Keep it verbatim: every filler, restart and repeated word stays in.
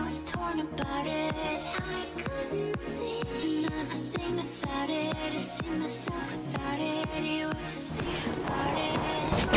I was torn about it. I couldn't see another thing without it, or see myself without it. He was a thief about it.